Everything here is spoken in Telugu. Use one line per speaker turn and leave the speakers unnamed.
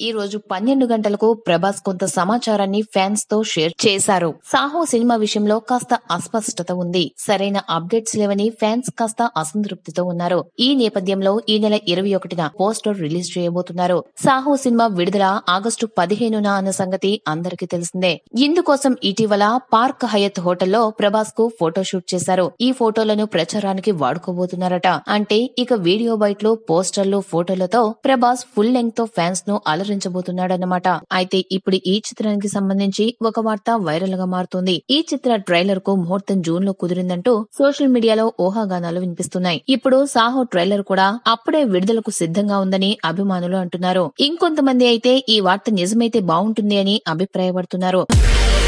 ఈ రోజు 12 గంటలకు ప్రభాస్ కొంత సమాచారాన్ని ఫ్యాన్స్ తో షేర్ చేశారు. సాహో సినిమా విషయంలో కాస్త అస్పష్టత ఉంది. సరైన అప్డేట్స్ లేవని ఫ్యాన్స్ కాస్త అసంతృప్తితో ఉన్నారు. ఈ నేపథ్యంలో ఈ నెల 21న పోస్టర్ రిలీజ్ చేయబోతున్నారు. సాహో సినిమా విడుదల ఆగస్టు 15న అన్న సంగతి అందరికీ తెలిసిందే. ఇందుకోసం ఇటీవల పార్క్ హయత్ హోటల్లో ప్రభాస్ కు ఫోటోషూట్ చేశారు. ఈ ఫోటోలను ప్రచారానికి వాడుకోబోతున్నారట. అంటే ఇక వీడియో బైట్లు, పోస్టర్లు, ఫోటోలతో ప్రభాస్ ఫుల్ లెంగ్త్ తో ఫ్యాన్స్ ను అలరించబోతున్నాడన్నమాట. అయితే ఇప్పుడు ఈ చిత్రానికి సంబంధించి ఒక వార్త వైరల్ గా మారుతోంది. ఈ చిత్ర ట్రైలర్ కు ముహూర్తం జూన్ లో కుదిరిందంటూ సోషల్ మీడియాలో ఊహాగానాలు వినిపిస్తున్నాయి. ఇప్పుడు సాహో ట్రైలర్ కూడా అప్పుడే విడుదలకు సిద్ధంగా ఉందని అభిమానులు అంటున్నారు. ఇంకొంతమంది అయితే ఈ వార్త నిజమైతే బాగుంటుంది అని అభిప్రాయపడుతున్నారు.